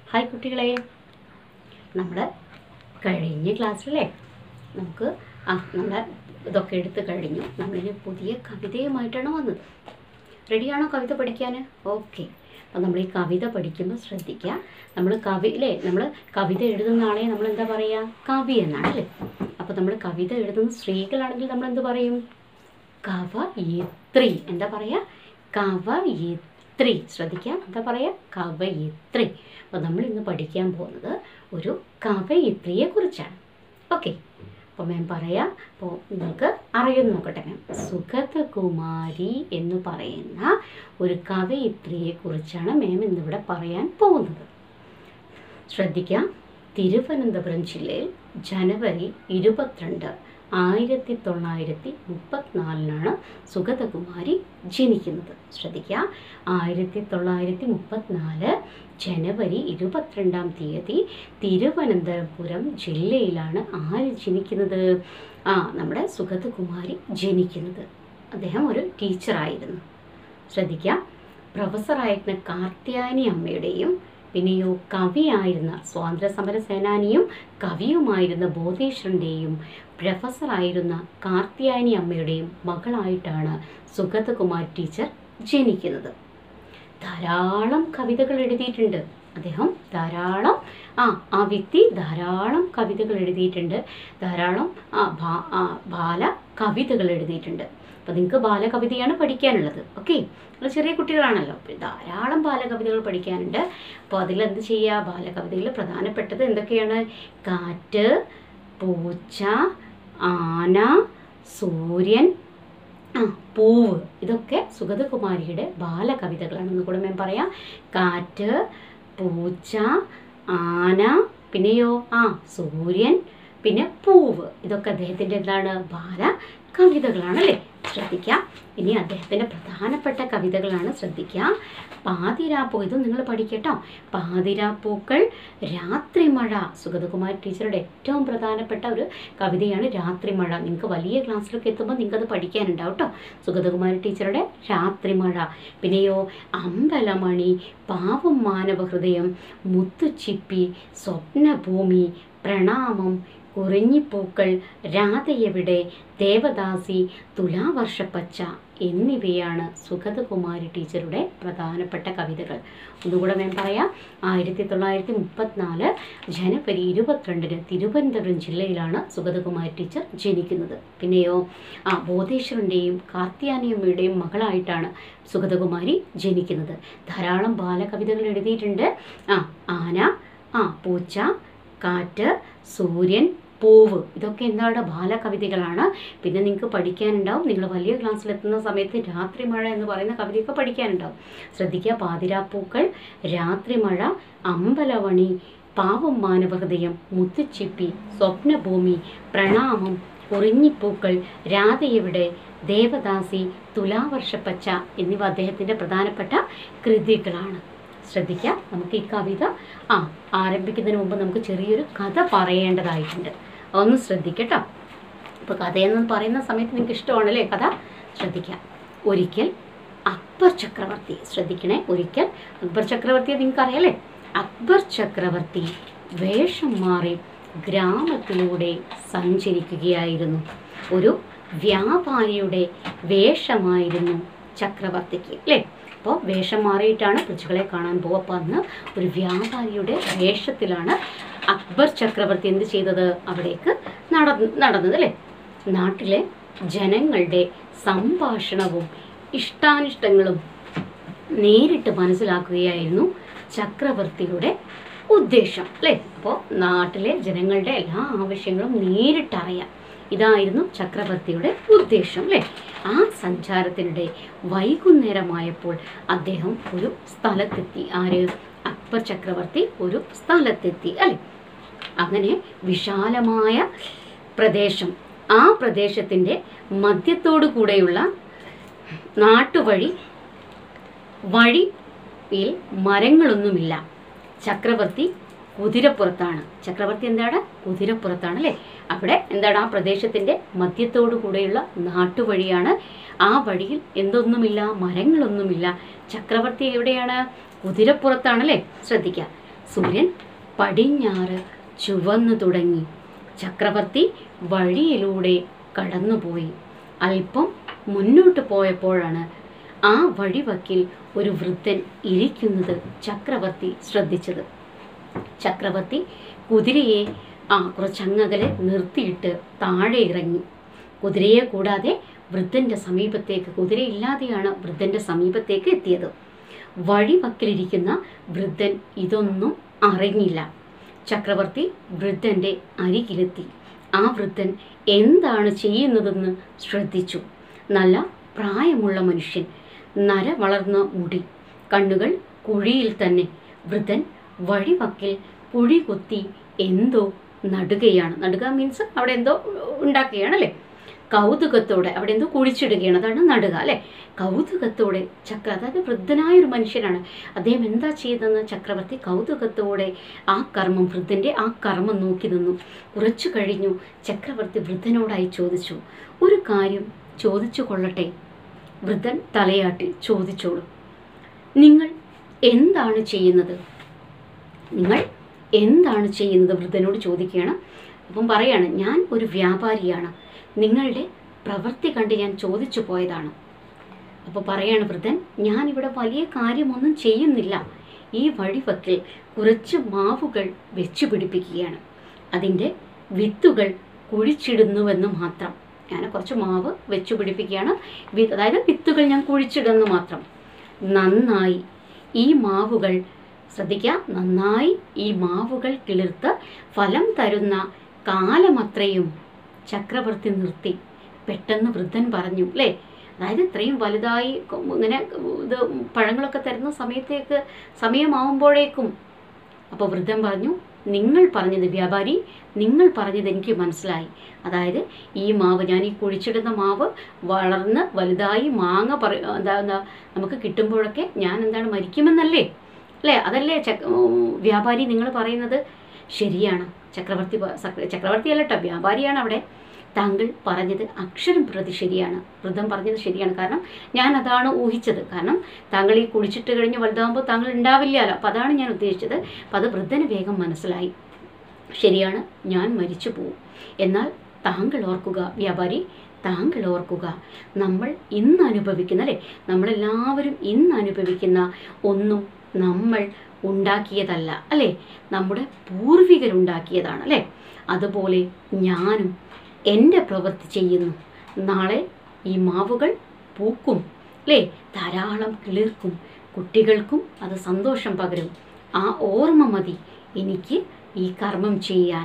Hi കുട്ടികളെ, നമ്മൾ കഴിഞ്ഞ ക്ലാസ്സിലേ നമുക്ക് നമ്മൾ ഇതൊക്കെ എടുത്ത് കഴിഞ്ഞു. നമ്മളിനി പുതിയ കവിതയുമായിട്ടാണ് വന്നത്. റെഡിയാണോ കവിത പഠിക്കാൻ? ഓക്കെ. അപ്പോൾ നമ്മൾ ഈ കവിത പഠിക്കുമ്പോൾ ശ്രദ്ധിക്കുക. നമ്മൾ നമ്മൾ കവിത എഴുതുന്നതാണേ നമ്മൾ എന്താ പറയുക? കവി എന്നാണ് അല്ലേ. അപ്പോൾ നമ്മൾ കവിത എഴുതുന്ന സ്ത്രീകളാണെങ്കിൽ നമ്മൾ എന്ത് പറയും? കവയിത്രി. എന്താ പറയുക? കവയിത്രി. ശ്രദ്ധിക്കുക, എന്താ പറയുക? കവയിത്രി. അപ്പോൾ നമ്മൾ ഇന്ന് പഠിക്കാൻ പോകുന്നത് ഒരു കവയിത്രിയെ കുറിച്ചാണ്. ഓക്കെ, അപ്പോൾ മാം പറയാം. അപ്പോൾ നിങ്ങൾക്ക് അറിയുന്നു നോക്കട്ടെ. മാം സുഗതകുമാരി എന്ന് പറയുന്ന ഒരു കവയിത്രിയെ കുറിച്ചാണ് മാം ഇന്നിവിടെ പറയാൻ പോകുന്നത്. ശ്രദ്ധിക്കാം. തിരുവനന്തപുരം ജില്ലയിൽ ജനുവരി 22, 1934 സുഗതകുമാരി ജനിക്കുന്നത്. ശ്രദ്ധിക്കുക, 1934 ജനുവരി 22 തിരുവനന്തപുരം ജില്ലയിലാണ് ആര് ജനിക്കുന്നത്? നമ്മുടെ സുഗതകുമാരി ജനിക്കുന്നത്. അദ്ദേഹം ഒരു ടീച്ചറായിരുന്നു. ശ്രദ്ധിക്കുക, പ്രൊഫസറായിരുന്ന കാർത്യായനി അമ്മയുടെയും പിന്നെയോ കവിയായിരുന്ന സ്വാതന്ത്ര്യസമര സേനാനിയും കവിയുമായിരുന്ന ബോധേശ്വരൻ്റെയും പ്രൊഫസറായിരുന്ന കാർത്യായനി അമ്മയുടെയും മകളായിട്ടാണ് സുഗതകുമാരി ടീച്ചർ ജനിക്കുന്നത്. ധാരാളം കവിതകൾ എഴുതിയിട്ടുണ്ട് അദ്ദേഹം. ധാരാളം ആ വ്യക്തി ധാരാളം കവിതകൾ എഴുതിയിട്ടുണ്ട്. ധാരാളം ബാല കവിതകൾ എഴുതിയിട്ടുണ്ട്. അപ്പോൾ നിങ്ങൾക്ക് ബാലകവിതയാണ് പഠിക്കാനുള്ളത്. ഓക്കെ, നിങ്ങൾ ചെറിയ കുട്ടികളാണല്ലോ, അപ്പോൾ ധാരാളം ബാലകവിതകൾ പഠിക്കാനുണ്ട്. അപ്പോൾ അതിലെന്ത് ചെയ്യുക? ബാലകവിതയിൽ പ്രധാനപ്പെട്ടത് എന്തൊക്കെയാണ്? കാറ്റ്, പൂച്ച, ആന, സൂര്യൻ, പൂവ്. ഇതൊക്കെ സുഗതകുമാരിയുടെ ബാലകവിതകളാണെന്ന് കൂടെ ഞാൻ പറയാം. കാറ്റ്, പൂച്ച, ആന, പിന്നെയോ സൂര്യൻ, പിന്നെ പൂവ്. ഇതൊക്കെ അദ്ദേഹത്തിൻ്റെ എന്താണ്? ബാലകവിതകളാണല്ലേ. ശ്രദ്ധിക്കാം. ഇനി അദ്ദേഹത്തിൻ്റെ പ്രധാനപ്പെട്ട കവിതകളാണ്. ശ്രദ്ധിക്കുക. പാതിരാപ്പൂ, ഇത് നിങ്ങൾ പഠിക്കട്ടോ. പാതിരാപ്പൂക്കൾ, രാത്രിമഴ. സുഗതകുമാരി ടീച്ചറുടെ ഏറ്റവും പ്രധാനപ്പെട്ട ഒരു കവിതയാണ് രാത്രിമഴ. നിങ്ങൾക്ക് വലിയ ക്ലാസ്സിലൊക്കെ എത്തുമ്പോൾ നിങ്ങൾക്കത് പഠിക്കാനുണ്ടാവും കേട്ടോ. സുഗതകുമാരി ടീച്ചറുടെ രാത്രിമഴ. പിന്നെയോ അമ്പലമണി, പാവം മാനവഹൃദയം, മുത്തുച്ചിപ്പി, സ്വപ്നഭൂമി, പ്രണാമം, കുറിഞ്ഞിപ്പൂക്കൾ, രാധയെവിടെ, ദേവദാസി, തുലാവർഷപ്പച്ച എന്നിവയാണ് സുഗതകുമാരി ടീച്ചറുടെ പ്രധാനപ്പെട്ട കവിതകൾ. ഒന്നുകൂടെ ഞാൻ പറയാം. 1934 ജനുവരി 22 തിരുവനന്തപുരം ജില്ലയിലാണ് സുഗതകുമാരി ടീച്ചർ ജനിക്കുന്നത്. പിന്നെയോ ബോധേശ്വരൻ്റെയും കാർത്യായനിയമ്മയുടെയും മകളായിട്ടാണ് സുഗതകുമാരി ജനിക്കുന്നത്. ധാരാളം ബാലകവിതകൾ എഴുതിയിട്ടുണ്ട്. ആന, പൂച്ച, കാറ്റ്, സൂര്യൻ, പൂവ്. ഇതൊക്കെ എന്താണ്? ബാലകവിതകളാണ്. പിന്നെ നിങ്ങൾക്ക് പഠിക്കാനുണ്ടാവും. നിങ്ങൾ വലിയ ക്ലാസ്സിലെത്തുന്ന സമയത്ത് രാത്രിമഴ എന്ന് പറയുന്ന കവിതയൊക്കെ പഠിക്കാനുണ്ടാവും. ശ്രദ്ധിക്കുക. പാതിരാപ്പൂക്കൾ, രാത്രിമഴ, അമ്പലവണി, പാവം മാനവഹൃദയം, മുത്തുച്ചിപ്പി, സ്വപ്നഭൂമി, പ്രണാമം, കുറിഞ്ഞിപ്പൂക്കൾ, രാധയെവിടെ, ദേവദാസി, തുലാവർഷപ്പച്ച എന്നിവ അദ്ദേഹത്തിൻ്റെ പ്രധാനപ്പെട്ട കൃതികളാണ്. ശ്രദ്ധിക്കുക. നമുക്ക് ഈ കവിത ആരംഭിക്കുന്നതിന് മുമ്പ് നമുക്ക് ചെറിയൊരു കഥ പറയേണ്ടതായിട്ടുണ്ട്. ഒന്ന് ശ്രദ്ധിക്കട്ടോ. ഇപ്പോൾ കഥയെന്ന് പറയുന്ന സമയത്ത് നിങ്ങൾക്ക് ഇഷ്ടമാണല്ലേ കഥ? ശ്രദ്ധിക്കുക. ഒരിക്കൽ അക്ബർ ചക്രവർത്തി, ശ്രദ്ധിക്കണേ, ഒരിക്കൽ അക്ബർ ചക്രവർത്തിയെ നിങ്ങൾക്ക് അറിയാലേ. അക്ബർ ചക്രവർത്തി വേഷം മാറി ഗ്രാമത്തിലൂടെ സഞ്ചരിക്കുകയായിരുന്നു. ഒരു വ്യാപാരിയുടെ വേഷമായിരുന്നു ചക്രവർത്തിക്ക് അല്ലേ. അപ്പോൾ വേഷം മാറിയിട്ടാണ് പ്രജകളെ കാണാൻ പോകുക. അപ്പോൾ അന്ന് ഒരു വ്യാപാരിയുടെ വേഷത്തിലാണ് അക്ബർ ചക്രവർത്തി എന്ത് ചെയ്തത്? അവിടേക്ക് നടന്നത് അല്ലേ. നാട്ടിലെ ജനങ്ങളുടെ സംഭാഷണവും ഇഷ്ടാനിഷ്ടങ്ങളും നേരിട്ട് മനസ്സിലാക്കുകയായിരുന്നു ചക്രവർത്തിയുടെ ഉദ്ദേശം അല്ലേ. അപ്പോൾ നാട്ടിലെ ജനങ്ങളുടെ എല്ലാ ആവശ്യങ്ങളും നേരിട്ടറിയാം, ഇതായിരുന്നു ചക്രവർത്തിയുടെ ഉദ്ദേശം അല്ലേ. ആ സഞ്ചാരത്തിനിടെ വൈകുന്നേരമായപ്പോൾ അദ്ദേഹം ഒരു സ്ഥലത്തെത്തി. അക്ബർ ചക്രവർത്തി ഒരു സ്ഥലത്തെത്തി അല്ലേ. അങ്ങനെ വിശാലമായ പ്രദേശം, ആ പ്രദേശത്തിൻ്റെ മധ്യത്തോടു കൂടെയുള്ള വഴിയിൽ മരങ്ങളൊന്നുമില്ല. ചക്രവർത്തി കുതിരപ്പുറത്താണ്. ചക്രവർത്തി എന്താണ്? കുതിരപ്പുറത്താണ് അല്ലേ. അവിടെ എന്താണ്? ആ പ്രദേശത്തിൻ്റെ മധ്യത്തോടു കൂടെയുള്ള നാട്ടുവഴിയാണ്. ആ വഴിയിൽ എന്തൊന്നുമില്ല, മരങ്ങളൊന്നുമില്ല. ചക്രവർത്തി എവിടെയാണ്? കുതിരപ്പുറത്താണല്ലേ. ശ്രദ്ധിക്കുക. സൂര്യൻ പടിഞ്ഞാറ് ചുവന്നു തുടങ്ങി. ചക്രവർത്തി വഴിയിലൂടെ കടന്നുപോയി. അല്പം മുന്നോട്ട് പോയപ്പോഴാണ് ആ വഴിവക്കിൽ ഒരു വൃദ്ധൻ ഇരിക്കുന്നത് ചക്രവർത്തി ശ്രദ്ധിച്ചത്. ചക്രവർത്തി കുതിരയെ കുറച്ചങ്ങകലെ നിർത്തിയിട്ട് താഴെ ഇറങ്ങി. കുതിരയെ കൂടാതെ വൃദ്ധൻ്റെ സമീപത്തേക്ക്, കുതിരയില്ലാതെയാണ് വൃദ്ധൻ്റെ സമീപത്തേക്ക് എത്തിയത്. വഴിവക്കിലിരിക്കുന്ന വൃദ്ധൻ ഇതൊന്നും അറിഞ്ഞില്ല. ചക്രവർത്തി വൃദ്ധൻ്റെ അരികിലെത്തി. ആ വൃദ്ധൻ എന്താണ് ചെയ്യുന്നതെന്ന് ശ്രദ്ധിച്ചു. നല്ല പ്രായമുള്ള മനുഷ്യൻ, നര വളർന്ന മുടി, കണ്ണുകൾ കുഴിയിൽ തന്നെ. വൃദ്ധൻ വഴിവക്കിൽ കുഴി കുത്തി എന്തോ നടുകയാണ്. നടുക മീൻസ് അവിടെ എന്തോ ഉണ്ടാക്കുകയാണ് അല്ലേ. കൗതുകത്തോടെ അവിടെ എന്തോ കുഴിച്ചിടുകയാണ്, അതാണ് നടുക അല്ലേ. കൗതുകത്തോടെ അതായത് വൃദ്ധനായൊരു മനുഷ്യനാണ്. അദ്ദേഹം എന്താ ചെയ്തതെന്ന് ചക്രവർത്തി കൗതുകത്തോടെ വൃദ്ധൻ്റെ ആ കർമ്മം നോക്കി നിന്നു. കുറച്ചു കഴിഞ്ഞു ചക്രവർത്തി വൃദ്ധനോടായി ചോദിച്ചു, ഒരു കാര്യം ചോദിച്ചു കൊള്ളട്ടെ? വൃദ്ധൻ തലയാട്ടി, ചോദിച്ചോളൂ. നിങ്ങൾ എന്താണ് ചെയ്യുന്നത്? നിങ്ങൾ എന്താണ് ചെയ്യുന്നത്? വൃദ്ധനോട് ചോദിക്കുകയാണ്. അപ്പം പറയാണ്, ഞാൻ ഒരു വ്യാപാരിയാണ്, നിങ്ങളുടെ പ്രവൃത്തി കണ്ട് ഞാൻ ചോദിച്ചു പോയതാണ്. അപ്പോൾ പറയാണ് വൃദ്ധൻ, ഞാനിവിടെ വലിയ കാര്യമൊന്നും ചെയ്യുന്നില്ല. ഈ വഴിവക്കിൽ കുറച്ച് മാവുകൾ വെച്ചു പിടിപ്പിക്കുകയാണ്. അതിൻ്റെ വിത്തുകൾ കുഴിച്ചിടുന്നുവെന്ന് മാത്രം. ഞാൻ കുറച്ച് മാവ് വെച്ചു പിടിപ്പിക്കുകയാണ്, അതായത് വിത്തുകൾ ഞാൻ കുഴിച്ചിടുന്നു മാത്രം. നന്നായി ഈ മാവുകൾ, ശ്രദ്ധിക്കുക, നന്നായി ഈ മാവുകൾ കിളിർത്ത് ഫലം തരുന്ന കാലമത്രയും. ചക്രവർത്തി നിർത്തി. പെട്ടെന്ന് വൃദ്ധൻ പറഞ്ഞു, അല്ലേ, അതായത് ഇത്രയും വലുതായി ഇങ്ങനെ ഇത് പഴങ്ങളൊക്കെ തരുന്ന സമയമാവുമ്പോഴേക്കും. അപ്പോൾ വൃദ്ധൻ പറഞ്ഞു, നിങ്ങൾ പറഞ്ഞത് വ്യാപാരി, നിങ്ങൾ പറഞ്ഞത് എനിക്ക് മനസ്സിലായി. അതായത് ഈ മാവ്, ഞാൻ ഈ കുഴിച്ചിടുന്ന മാവ് വളർന്ന് വലുതായി മാങ്ങ നമുക്ക് കിട്ടുമ്പോഴൊക്കെ ഞാൻ മരിക്കുമെന്നല്ലേ, അല്ലേ? അതല്ലേ വ്യാപാരി നിങ്ങൾ പറയുന്നത്? ശരിയാണ്. ചക്രവർത്തിയല്ല കേട്ടോ, വ്യാപാരിയാണ് അവിടെ. താങ്കൾ പറഞ്ഞത് അക്ഷരം പ്രതി ശരിയാണ്. വൃദ്ധൻ പറഞ്ഞത് ശരിയാണ്. കാരണം ഞാൻ അതാണ് ഊഹിച്ചത്. കാരണം താങ്കൾ ഈ കുളിച്ചിട്ട് കഴിഞ്ഞ് വലുതാകുമ്പോൾ താങ്കൾ ഉണ്ടാവില്ലല്ലോ. അപ്പം അതാണ് ഞാൻ ഉദ്ദേശിച്ചത്. അപ്പം അത് വൃദ്ധന് വേഗം മനസ്സിലായി. ശരിയാണ്, ഞാൻ മരിച്ചു പോവും. എന്നാൽ താങ്കൾ ഓർക്കുക വ്യാപാരി, താങ്കൾ ഓർക്കുക, നമ്മൾ ഇന്ന് അനുഭവിക്കുന്ന, അല്ലേ, നമ്മളെല്ലാവരും ഇന്ന് അനുഭവിക്കുന്ന ഒന്നും നമ്മൾ ഉണ്ടാക്കിയതല്ല, അല്ലേ, നമ്മുടെ പൂർവികരുണ്ടാക്കിയതാണ്, അല്ലേ. അതുപോലെ ഞാനും എൻ്റെ പ്രവൃത്തി ചെയ്യുന്നു. നാളെ ഈ മാവുകൾ പൂക്കും, അല്ലേ, ധാരാളം കിളിർക്കും, കുട്ടികൾക്കും അത് സന്തോഷം പകരും. ആ ഓർമ്മ മതി എനിക്ക് ഈ കർമ്മം ചെയ്യാൻ.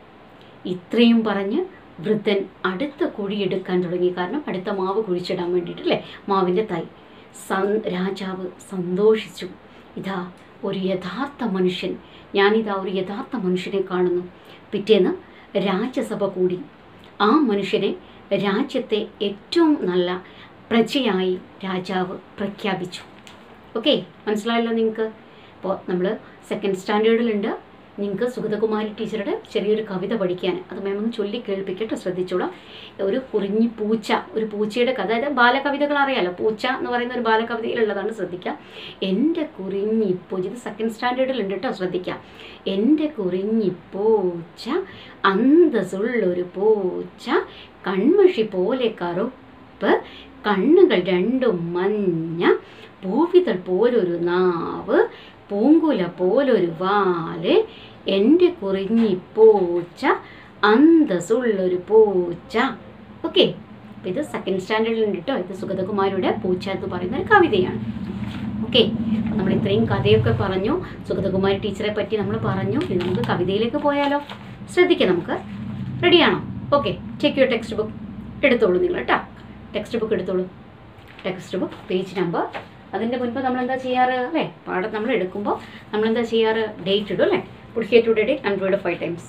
ഇത്രയും പറഞ്ഞ് വൃദ്ധൻ അടുത്ത കുഴിയെടുക്കാൻ തുടങ്ങി. കാരണം അടുത്ത മാവ് കുഴിച്ചിടാൻ വേണ്ടിയിട്ട്, അല്ലേ, മാവിൻ്റെ തൈ. രാജാവ് സന്തോഷിച്ചു. ഇതാ ഒരു യഥാർത്ഥ മനുഷ്യൻ, ഞാനിതാ ഒരു യഥാർത്ഥ മനുഷ്യനെ കാണുന്നു. പിറ്റേന്ന് രാജ്യസഭ കൂടി. ആ മനുഷ്യനെ രാജ്യത്തെ ഏറ്റവും നല്ല പ്രജയായി രാജാവ് പ്രഖ്യാപിച്ചു. ഓക്കെ, മനസ്സിലായല്ലോ നിങ്ങൾക്ക്? അപ്പോൾ നമ്മൾ 2nd സ്റ്റാൻഡേർഡിലുണ്ട്. നിങ്ങൾക്ക് സുഗതകുമാരി ടീച്ചറുടെ ചെറിയൊരു കവിത പഠിക്കാൻ, അത് മാം ഒന്ന് ചൊല്ലി കേൾപ്പിക്കട്ടെ, ശ്രദ്ധിച്ചോളാം. ഒരു കുറിഞ്ഞി പൂച്ച, ഒരു പൂച്ചയുടെ കഥ, അതായത് ബാലകവിതകൾ അറിയാലോ. പൂച്ച എന്ന് പറയുന്ന ഒരു ബാലകവിതയിലുള്ളതാണ്, ശ്രദ്ധിക്കാം. എൻ്റെ കുറിഞ്ഞിപ്പൂച്ച, ഇത് 2nd സ്റ്റാൻഡേർഡിലുണ്ട് കേട്ടോ, ശ്രദ്ധിക്കാം. എൻ്റെ കുറിഞ്ഞിപ്പൂച്ച അന്തസ്സുള്ളൊരു പൂച്ച, കൺമഷി പോലെ കറുപ്പ്, കണ്ണുകൾ രണ്ടും മഞ്ഞ, പൂവിതൾ പോലൊരു നാവ്, പൂങ്കുല പോലൊരു വാല്, എൻ്റെ കുറിഞ്ഞിപ്പൂച്ച അന്തസ്സുള്ളൊരു പൂച്ച. ഓക്കെ, അപ്പം ഇത് 2nd സ്റ്റാൻഡേർഡിലുണ്ട് കേട്ടോ. ഇത് സുഗതകുമാരിയുടെ പൂച്ച എന്ന് പറയുന്ന ഒരു കവിതയാണ്. ഓക്കെ, നമ്മൾ ഇത്രയും കഥയൊക്കെ പറഞ്ഞു, സുഗതകുമാരി ടീച്ചറെ പറ്റി നമ്മൾ പറഞ്ഞു. ഇനി നമുക്ക് കവിതയിലേക്ക് പോയാലോ? ശ്രദ്ധിക്കാം, നമുക്ക് റെഡിയാണോ? Okay, take your text book, എടുത്തോളൂ നിങ്ങൾ കേട്ടോ. ടെക്സ്റ്റ് ബുക്ക് എടുത്തോളൂ. ടെക്സ്റ്റ് ബുക്ക് പേജ് നമ്പർ, അതിൻ്റെ മുൻപ് നമ്മളെന്താ ചെയ്യാറ്, അല്ലേ, പാഠം നമ്മൾ എടുക്കുമ്പോൾ നമ്മളെന്താ ചെയ്യാറ്, ഡേറ്റ് ഇടും, അല്ലേ. Put here today date and read 5 times.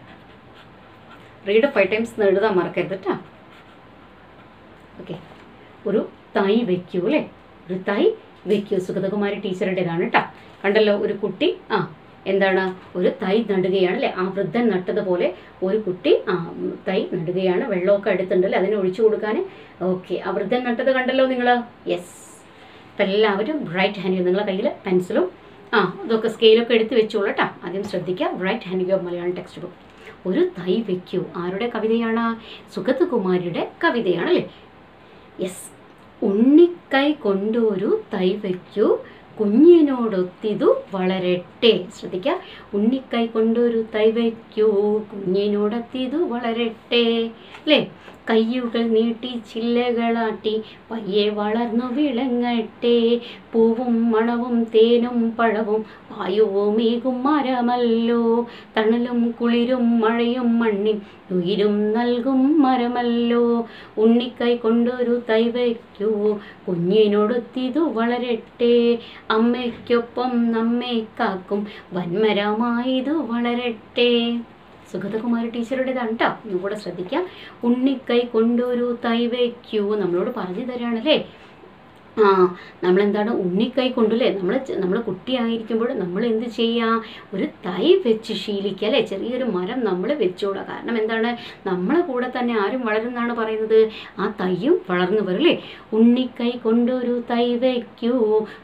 Read 5 times എന്ന് എഴുതാൻ മറക്കരുത് കേട്ടോ. ഓക്കെ, ഒരു തൈ വയ്ക്കൂ, അല്ലേ, ഒരു തൈ വയ്ക്കൂ. സുഗതകുമാരി ടീച്ചറുടേതാണ് കേട്ടോ. കണ്ടല്ലോ, ഒരു കുട്ടി എന്താണ് ഒരു തൈ നടുകയാണ്, അല്ലേ. ആ വൃദ്ധൻ നട്ടതുപോലെ ഒരു കുട്ടി തൈ നടുകയാണ്. വെള്ളമൊക്കെ എടുത്തിട്ടുണ്ടല്ലേ, അതിനെ ഒഴിച്ചു കൊടുക്കാൻ. ഓക്കെ, ആ വൃദ്ധൻ നട്ടത് കണ്ടല്ലോ നിങ്ങൾ. യെസ്. അപ്പം എല്ലാവരും റൈറ്റ് ഹാൻഡ്, നിങ്ങളുടെ കയ്യിൽ പെൻസിലും ഇതൊക്കെ സ്കെയിലൊക്കെ എടുത്ത് വെച്ചോളൂ കേട്ടോ. ആദ്യം ശ്രദ്ധിക്കുക, right hand your Malayalam text book. ഒരു തൈ വയ്ക്കൂ. ആരുടെ കവിതയാണ്? സുഗതകുമാരിയുടെ കവിതയാണല്ലേ. യെസ്. ഉണ്ണിക്കൈ കൊണ്ടൊരു തൈ വയ്ക്കൂ, കുഞ്ഞിനോടൊത്തിതു വളരട്ടെ. ശ്രദ്ധിക്കുക, ഉണ്ണിക്കൈ കൊണ്ടൊരു തൈ വയ്ക്കൂ, കുഞ്ഞിനോടൊത്തിതു വളരട്ടെ അല്ലേ. കയ്യുകൾ നീട്ടി ചില്ലകളാട്ടി പയ്യെ വളർന്നു വിളങ്ങട്ടെ. പൂവും മണവും തേനും പഴവും വായുവുമേകും മരമല്ലോ. തണലും കുളിരും മഴയും മണ്ണിൻ ഉയിരും നൽകും മരമല്ലോ. ഉണ്ണിക്കൈ കൊണ്ടൊരു തൈ വയ്ക്കൂ, കുഞ്ഞിനോടൊത്തിതു വളരട്ടെ. അമ്മയ്ക്കൊപ്പം നമ്മെ കാക്കും വൻമരമായിതു വളരട്ടെ. സുഗതകുമാരി ടീച്ചറുടേതാണ് കേട്ടോ. ഒന്നുകൂടെ ശ്രദ്ധിക്കാം. ഉണ്ണിക്കൈ കൊണ്ടൊരു തൈ വയ്ക്കൂ, നമ്മളോട് പറഞ്ഞു തരാണല്ലേ. നമ്മളെന്താണ് ഉണ്ണിക്കൈ കൊണ്ടല്ലേ, നമ്മൾ കുട്ടിയായിരിക്കുമ്പോൾ നമ്മൾ എന്ത് ചെയ്യുക? ഒരു തൈ വെച്ച് ശീലിക്കുക അല്ലേ. ചെറിയൊരു മരം നമ്മൾ വെച്ചോളുക. കാരണം എന്താണ്? നമ്മളെ കൂടെ തന്നെ ആരും വളരുന്നാണ് പറയുന്നത്, ആ തൈയും വളർന്നു വരും അല്ലേ. ഉണ്ണിക്കൈ കൊണ്ടൊരു തൈ വയ്ക്കൂ,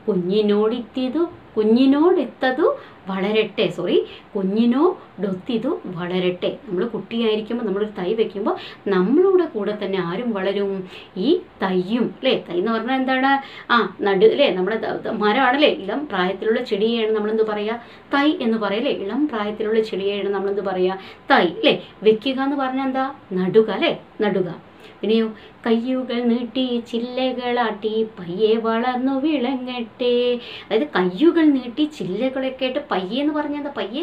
കുഞ്ഞിനോടെത്തതു വളരട്ടെ. കുഞ്ഞിനോടൊത്തിതു വളരട്ടെ. നമ്മൾ കുട്ടിയായിരിക്കുമ്പോൾ നമ്മളൊരു തൈ വെക്കുമ്പോൾ നമ്മളുടെ കൂടെ തന്നെ ആരും വളരും? ഈ തൈയും അല്ലേ. തൈ എന്ന് പറഞ്ഞാൽ എന്താണ്? നടു അല്ലേ. നമ്മുടെ മരമാണല്ലേ. ഇളം പ്രായത്തിലുള്ള ചെടിയെയാണ് നമ്മളെന്ത് പറയുക? തൈ എന്ന് പറയല്ലേ. ഇളം പ്രായത്തിലുള്ള ചെടിയെയാണ് നമ്മളെന്ത് പറയുക? തൈ അല്ലേ. വെക്കുക എന്ന് പറഞ്ഞാൽ എന്താ? നടുക അല്ലേ. നടുക. പിന്നെയോ കയ്യുകൾ നീട്ടി ചില്ലകളാട്ടി പയ്യെ വളർന്നു വിളങ്ങട്ടെ. അതായത് കയ്യുകൾ നീട്ടി ചില്ലകളൊക്കെ ആയിട്ട് പയ്യെ എന്ന് പറഞ്ഞാൽ എന്താ? പയ്യെ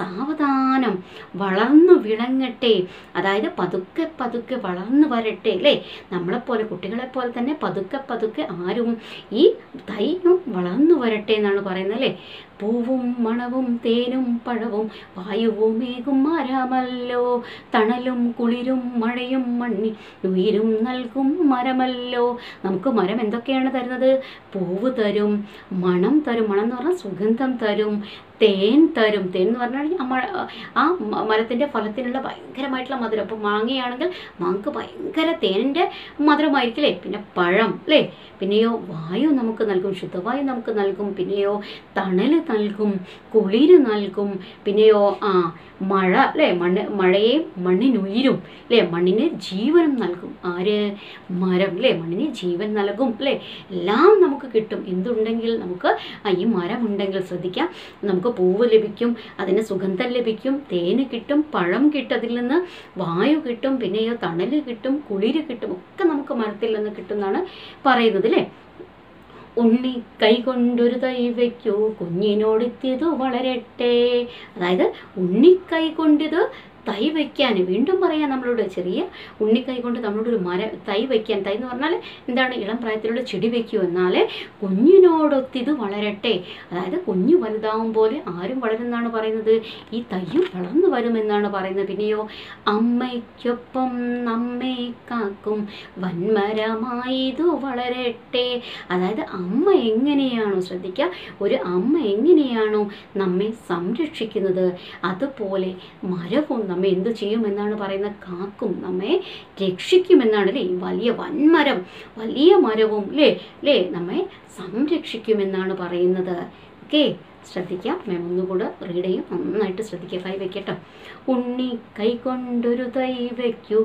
സാവധാനം വളർന്നു വിളങ്ങട്ടെ. അതായത് പതുക്കെ പതുക്കെ വളർന്നു വരട്ടെ അല്ലേ. നമ്മളെപ്പോലെ കുട്ടികളെപ്പോലെ തന്നെ പതുക്കെ പതുക്കെ ആരും ഈ തൈയും വളർന്നു വരട്ടെ എന്നാണ് പറയുന്നത് അല്ലേ. പൂവും മണവും തേനും പഴവും വായുവുമേകും മരമല്ലോ. തണലും കുളിരും മഴയും മണ്ണിൻ ഉയിരും നൽകും മരമല്ലോ. നമുക്ക് മരം എന്തൊക്കെയാണ് തരുന്നത്? പൂവ് തരും, മണം തരും. മണം എന്ന് പറഞ്ഞാൽ സുഗന്ധം തരും. തേൻ തരും. തേൻ എന്ന് പറഞ്ഞാൽ ആ മരത്തിൻ്റെ ഫലത്തിനുള്ള ഭയങ്കരമായിട്ടുള്ള മധുരം. അപ്പോൾ മാങ്ങയാണെങ്കിൽ മാങ്ങക്ക് ഭയങ്കര തേനിൻ്റെ മധുരമായിരിക്കില്ലേ. പിന്നെ പഴം അല്ലേ. പിന്നെയോ വായു നമുക്ക് നൽകും, ശുദ്ധവായു നമുക്ക് നൽകും. പിന്നെയോ തണൽ നൽകും, കുളിര് നൽകും. പിന്നെയോ മഴ അല്ലേ. മഴയെ മണ്ണിനുയിരും അല്ലേ. മണ്ണിന് ജീവനും നൽകും. ആര്? മരം അല്ലേ. മണ്ണിന് ജീവൻ നൽകും അല്ലേ. എല്ലാം നമുക്ക് കിട്ടും എന്തുണ്ടെങ്കിൽ നമുക്ക് ഈ മരം ഉണ്ടെങ്കിൽ. ശ്രദ്ധിക്കാം, നമുക്ക് പൂവ് ലഭിക്കും, അതിന് സുഗന്ധം ലഭിക്കും, തേന് കിട്ടും, പഴം കിട്ടും, അതിൽ നിന്ന് വായു കിട്ടും, പിന്നെയോ തണൽ കിട്ടും, കുളിര് കിട്ടും. ഒക്കെ നമുക്ക് മരത്തിൽ നിന്ന് കിട്ടുമെന്നാണ് പറയുന്നത് അല്ലേ. ഉണ്ണി കൈ കൊണ്ടൊരു തൈ വയ്ക്കൂ, കുഞ്ഞിനോടെത്തിയതു വളരട്ടെ. അതായത് ഉണ്ണിക്കൈ കൊണ്ടിത് തൈ വയ്ക്കാൻ, വീണ്ടും പറയാം നമ്മളോട്, ചെറിയ ഉണ്ണിക്കൈ കൊണ്ട് നമ്മളോടൊരു തൈ വയ്ക്കാൻ. തൈ എന്ന് പറഞ്ഞാൽ എന്താണ്? ഇളം പ്രായത്തിലുള്ള ചെടി വയ്ക്കൂ. എന്നാൽ കുഞ്ഞിനോടൊത്തിത് വളരട്ടെ. അതായത് കുഞ്ഞു വലുതാവും പോലെ ആരും വളരുമെന്നാണ് പറയുന്നത്. ഈ തൈയും വളർന്നു വരുമെന്നാണ് പറയുന്നത്. പിന്നെയോ അമ്മയ്ക്കൊപ്പം നമ്മെ കാക്കും വൻമരമായിതു വളരട്ടെ. അതായത് അമ്മ എങ്ങനെയാണോ, ശ്രദ്ധിക്കുക, ഒരു അമ്മ എങ്ങനെയാണോ നമ്മെ സംരക്ഷിക്കുന്നത്, അതുപോലെ മരവും നമ്മെ എന്തു ചെയ്യുമെന്നാണ് പറയുന്നത്? കാക്കും, നമ്മെ രക്ഷിക്കുമെന്നാണ് അല്ലേ. വലിയ വൻമരം, വലിയ മരവും അല്ലേ നമ്മെ സംരക്ഷിക്കുമെന്നാണ് പറയുന്നത്. ഓക്കെ, ശ്രദ്ധിക്കാം. മാം ഒന്നുകൂടെ റീഡ് ചെയ്യും, നന്നായിട്ട് ശ്രദ്ധിക്കുക. കൈ വയ്ക്കട്ടോ. ഉണ്ണി കൈ കൊണ്ടൊരു തൈ വയ്ക്കൂ,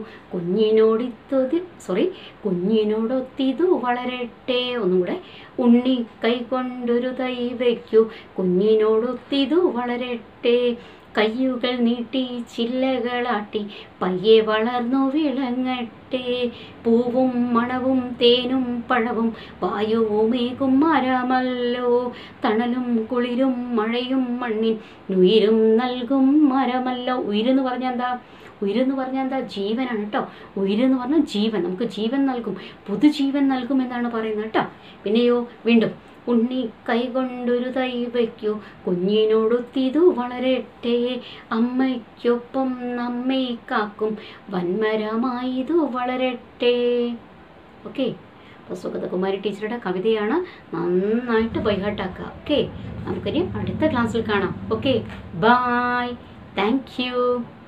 കുഞ്ഞിനോടൊത്തിതു വളരട്ടെ. ഒന്നുകൂടെ. ഉണ്ണി കൈ കൊണ്ടൊരു തൈ വയ്ക്കൂ, കുഞ്ഞിനോടൊത്തിതു വളരട്ടെ. കയ്യുകൾ നീട്ടി ചില്ലകളാട്ടി പയ്യെ വളർന്നു വിളങ്ങട്ടെ. പൂവും മണവും തേനും പഴവും വായുവുമേകും മരമല്ലോ. തണലും കുളിരും മഴയും മണ്ണിൻ ഉയിരും നൽകും മരമല്ലോ. ഉയിരെന്ന് പറഞ്ഞാൽ എന്താ? ഉയിരെന്ന് പറഞ്ഞാൽ എന്താ? ജീവനാണ് കേട്ടോ. ഉയിരെന്ന് പറഞ്ഞാൽ ജീവൻ, നമുക്ക് ജീവൻ നൽകും, പുതുജീവൻ നൽകും എന്നാണ് പറയുന്നത് കേട്ടോ. പിന്നെയോ വീണ്ടും ഉണ്ണി കൈ കൊണ്ടൊരു തൈ വയ്ക്കൂ, കുഞ്ഞിനോടൊത്തിതു വളരട്ടെ. അമ്മയ്ക്കൊപ്പം നമ്മെ കാക്കും വൻമരമായിതു വളരട്ടെ. ഓക്കെ, അപ്പോൾ സുഗതകുമാരി ടീച്ചറുടെ കവിതയാണ്. നന്നായിട്ട് ബൈഹാർട്ടാക്കുക. ഓക്കെ, നമുക്കിനി അടുത്ത ക്ലാസ്സിൽ കാണാം. Okay, bye. Thank U.